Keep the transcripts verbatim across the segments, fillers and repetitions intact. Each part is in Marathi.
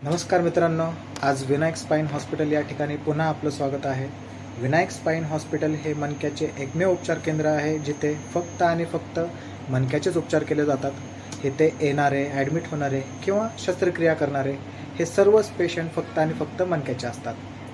नमस्कार मित्रांनो, आज विनायक स्पाइन हॉस्पिटल या ठिकाणी पुन्हा आपलं स्वागत आहे। विनायक स्पाइन हॉस्पिटल हे मणक्याचे एकमेव उपचार केंद्र आहे जिथे फक्त आणि फक्त मणक्याचेच उपचार केले जातात। इथे येणारे, ॲडमिट होणारे किंवा शस्त्रक्रिया करणारे हे सर्वच पेशंट फक्त आणि फक्त मणक्याचे असतात।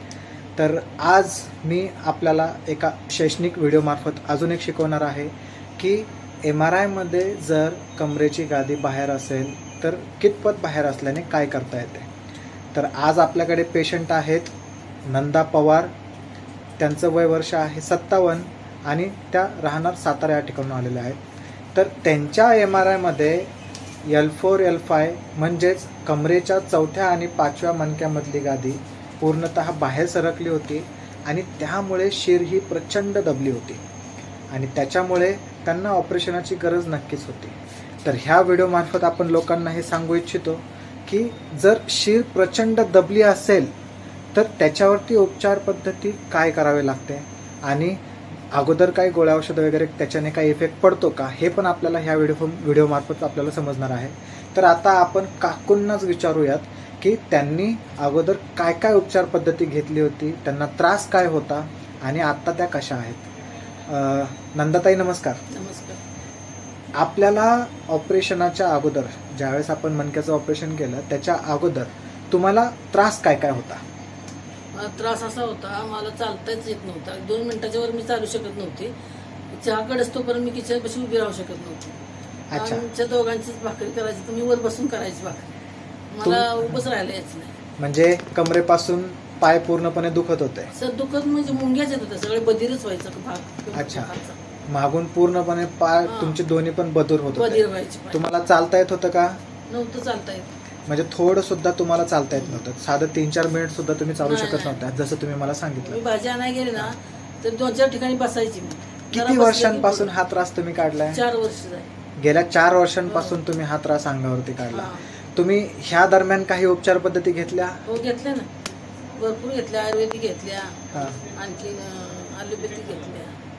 तर आज मी आपल्याला एका शैक्षणिक व्हिडिओमार्फत अजून एक शिकवणार आहे की एम आर आयमध्ये जर कमरेची गादी बाहेर असेल तर कितपत बाहेर असल्याने काय करता येते। तर आज आपल्याकडे पेशंट आहेत नंदा पवार, त्यांचं वय वर्ष आहे सत्तावन्न आणि त्या राहणार सातारा या ठिकाणून आलेल्या आहेत। तर त्यांच्या एम आर आयमध्ये एल फोर एल फाय म्हणजेच कमरेच्या चौथ्या आणि पाचव्या मणक्यामधली गादी पूर्णतः बाहेर सरकली होती आणि त्यामुळे शिर ही प्रचंड दबली होती आणि त्याच्यामुळे त्यांना ऑपरेशनाची गरज नक्कीच होती। तर ह्या व्हिडिओमार्फत आपण लोकांना हे सांगू इच्छितो की जर शिर प्रचंड दबली असेल तर त्याच्यावरती उपचार पद्धती काय करावे लागते आणि अगोदर काही गोळ्या औषध वगैरे त्याच्याने काही इफेक्ट पडतो का हे पण आपल्याला ह्या व्हिडिओ व्हिडिओमार्फत आपल्याला समजणार आहे। तर आता आपण काकूंनाच विचारूयात की त्यांनी अगोदर काय काय उपचार पद्धती घेतली होती, त्यांना त्रास काय होता आणि आता त्या कशा आहेत। नंदाताई नमस्कार। नमस्कार। आपल्याला ऑपरेशनाच्या अगोदर ज्यावेळेस आपण मणक्याचं ऑपरेशन केलं त्याच्या अगोदर तुम्हाला त्रास काय काय होता? मला त्रास असा होता, मला चालताच येत नव्हता। दोन मिनिटाच्या वर मी चालू शकत नव्हते। चहाकडे तोपर्यंत मी किचनपाशी उभी राहू शकत नव्हते। अच्छा। आमच्या दोघांचीच भाकरी करायची तर मी वर बसून करायची भाकरी, मला उभंच राहायला यायचं नाही। म्हणजे कमरेपासून पाय पूर्णपणे दुखत होते? सर दुखत म्हणजे मुंग्याच येत होत्या, सगळे बधीरच व्हायचं भाग। अच्छा, मागून पूर्णपणे पाय तुमचे दोन्ही पण बधीर होत बधीर होते? व्हायचे। तुम्हाला चालता येत होतं का? नव्हतं चालता येत। म्हणजे थोडं सुद्धा तुम्हाला चालता येत नव्हतं? साधं तीन चार मिनिट सुद्धा तुम्ही चालू शकत नव्हता जसं तुम्ही मला सांगितलं? मी भाजी आणायला गेले ना तर दोन चार ठिकाणी बसायची मी। किती वर्षांपासून हा त्रास तुम्ही काढलाय? चार वर्ष झाली। गेल्या चार वर्षांपासून तुम्ही हा त्रास अंगावरती काढला। तुम्ही ह्या दरम्यान काही उपचार पद्धती घेतल्या? हो घेतल्या ना, भरपूर घेतल्या। आयुर्वेदिक घेतल्या, हा, आणखी ॲलोपॅथिक घेतल्या,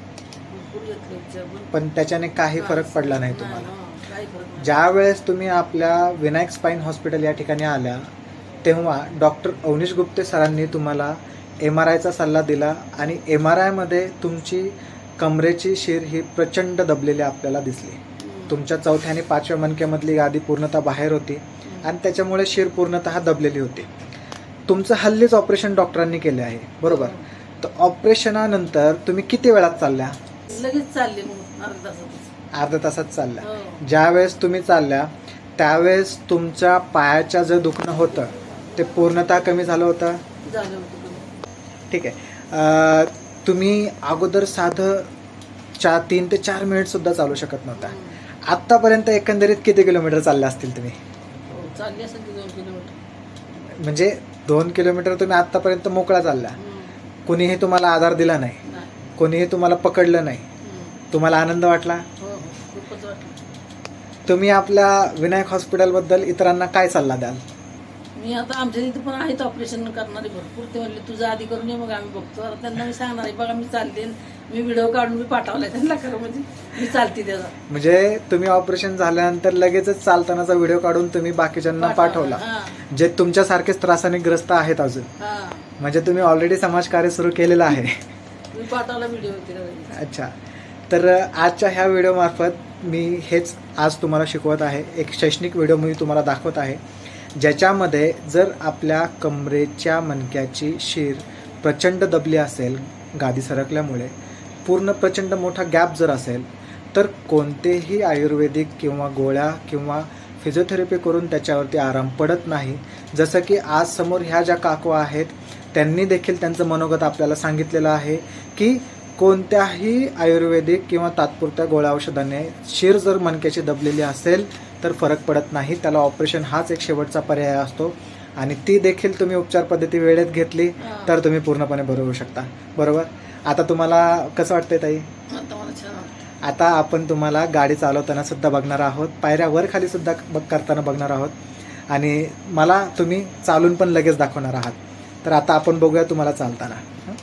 भरपूर घेतले उपचार, पण त्याच्याने काही फरक पडला नाही तुम्हाला? काही फरक नाही। ज्या वेळेस तुम्ही आपल्या विनायक स्पाइन हॉस्पिटल या ठिकाणी आल्या तेव्हा डॉक्टर अवनीश गुप्ते सरांनी तुम्हाला एम आर आयचा सल्ला दिला आणि एम आर आयमध्ये तुमची कमरेची शिर ही प्रचंड दबलेली आपल्याला दिसली। तुमच्या चौथ्या आणि पाचव्या मणक्यामधली गादी पूर्णतः बाहेर होती आणि त्याच्यामुळे शिर पूर्णतः दबलेली होती। तुमचं हल्लीच ऑपरेशन डॉक्टरांनी केले आहे बरोबर? तर ऑपरेशनानंतर तुम्ही किती वेळात चालल्या? लगेच चालले, मग अर्धा तासात अर्धा तासात चालल्या। ज्यावेळेस तुम्ही चालल्या त्यावेळेस तुमच्या पायाच्या जे दुखणं होतं ते पूर्णतः कमी झालं होतं? झालं होतं। ठीक आहे। तुम्ही अगोदर साधं चार तीन ते चार मिनिट सुद्धा चालू शकत नव्हता। आतापर्यंत एकंदरीत किती किलोमीटर चालले असतील तुम्ही? चालले असेल दोन किलोमीटर। म्हणजे दोन किलोमीटर तुम्ही आतापर्यंत मोकळा चालला? कोणीही तुम्हाला आधार दिला नाही? कोणीही तुम्हाला पकडलं नाही? तुम्हाला आनंद वाटला? खूपच वाटलं। तुम्ही आपल्या विनायक हॉस्पिटलबद्दल इतरांना काय सल्ला द्याल? मी आता आमच्या इथे पण आहेत ऑपरेशन करणारे भरपूर, ते म्हणले तुझं आधी करून ये मग आम्ही बघतो। त्यांना मी सांगणार आहे बघा मी चालते, मी व्हिडिओ काढून मी पाठवलाय त्यांना, खरं म्हणजे मी चालते त्याचा। म्हणजे तुम्ही ऑपरेशन झाल्यानंतर लगेचच चालतानाचा व्हिडिओ काढून तुम्ही बाकीच्यांना पाठवला जे तुमच्यासारखेच त्रासाने ग्रस्त आहेत अजून? म्हणजे तुम्ही ऑलरेडी समाजकार्य सुरू केलेलं आहे? मी पाठवला व्हिडिओ। अच्छा, तर आजच्या ह्या व्हिडिओमार्फत मी हेच आज तुम्हाला शिकवत आहे। एक शैक्षणिक व्हिडिओ मी तुम्हाला दाखवत आहे ज्याच्यामध्ये जर आपल्या कमरेच्या मणक्याची शिर प्रचंड दबली असेल गादी सरकल्यामुळे, पूर्ण प्रचंड मोठा गॅप जर असेल तर कोणतेही आयुर्वेदिक किंवा गोळ्या किंवा फिजिओथेरपी करून त्याच्यावरती आराम पडत नाही। जसं की आज समोर ह्या ज्या काकू आहेत त्यांनी देखील त्यांचं मनोगत आपल्याला सांगितलेलं आहे की कोणत्याही आयुर्वेदिक किंवा तात्पुरत्या गोळ्या औषधाने शिर जर मणक्याची दबलेली असेल तर फरक पडत नाही, त्याला ऑपरेशन हाच एक शेवटचा पर्याय असतो आणि ती देखील तुम्ही उपचार पद्धती वेळेत घेतली तर तुम्ही पूर्णपणे बरं होऊ शकता बरोबर? आता तुम्हाला कसं वाटतंय ताई? आता आपण तुम्हाला गाडी चालवताना सुद्धा बघणार आहोत, पायऱ्या वर खाली सुद्धा करताना बघणार आहोत आणि मला तुम्ही चालून पण लगेच दाखवणार आहात। तर आता आपण बघूया तुम्हाला चालताना।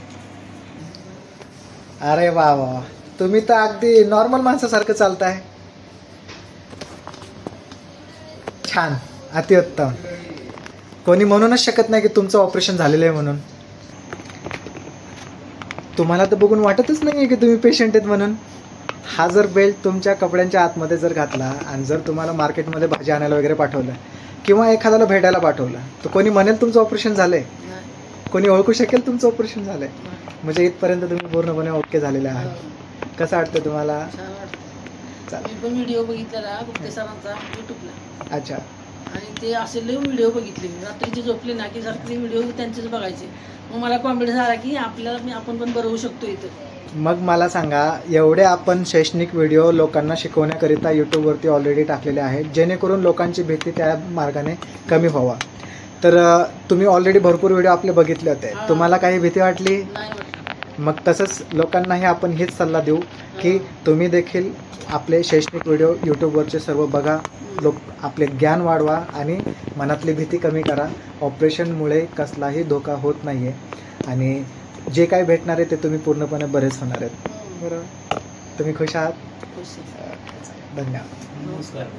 अरे वा वा, तुम्ही तर अगदी नॉर्मल माणसासारखं चालताय। छान, अतिउत्तम। कोणी म्हणूनच शकत नाही की तुमचं ऑपरेशन झालेलं आहे म्हणून. तुम्हाला तर बघून वाटतच नाही की तुम्ही पेशंट आहेत म्हणून. हा जर बेल्ट तुमच्या कपड्यांच्या आतमध्ये जर घातला आणि जर तुम्हाला मार्केटमध्ये भाजी आणायला वगैरे पाठवलं किंवा एखाद्याला भेटायला पाठवलं तर कोणी म्हणेल तुमचं ऑपरेशन झालंय? कोणी ओळखू शकेल तुमचं ऑपरेशन झालंय? म्हणजे इथपर्यंत तुम्ही पूर्णपणे ओके झालेले आहात. कसं वाटतं तुम्हाला? मी पण व्हिडिओ बघितलेला गुप्ते सरांचा युट्यूबला. अच्छा. आणि ते असे लई व्हिडिओ बघितले. रात्रीचे झोपले ना की रात्री व्हिडिओ त्यांचेच बघायचे. मग मला कॉन्फिडन्स आला की आपल्याला आपण पण बरं होऊ शकतो इथं. मग मला सांगा, एवढे आपण शैक्षणिक व्हिडिओ लोकांना शिकवण्याकरिता यूट्यूबवरती ऑलरेडी टाकलेले आहेत जेणेकरून लोकांची भीती त्या मार्गाने कमी व्हावा. तर तुम्ही ऑलरेडी भरपूर व्हिडिओ आपले बघितले होते. तुम्हाला काही भीती वाटली? नाही वाटलं. मग तसंच लोकांनाही आपण हेच सल्ला देऊ की तुम्ही देखील आपले शैक्षणिक व्हिडिओ यूट्यूबवरचे सर्व बघा, लोक आपले ज्ञान वाढवा आणि मनातली भीती कमी करा. ऑपरेशनमुळे कसलाही धोका होत नाही आहे आणि जे काही भेटणार आहे ते तुम्ही पूर्णपणे बरेच होणार आहेत. बरोबर. तुम्ही खुश आहात? खुश आहे. धन्यवाद. नमस्कार.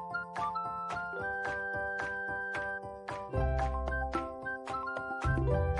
Thank you.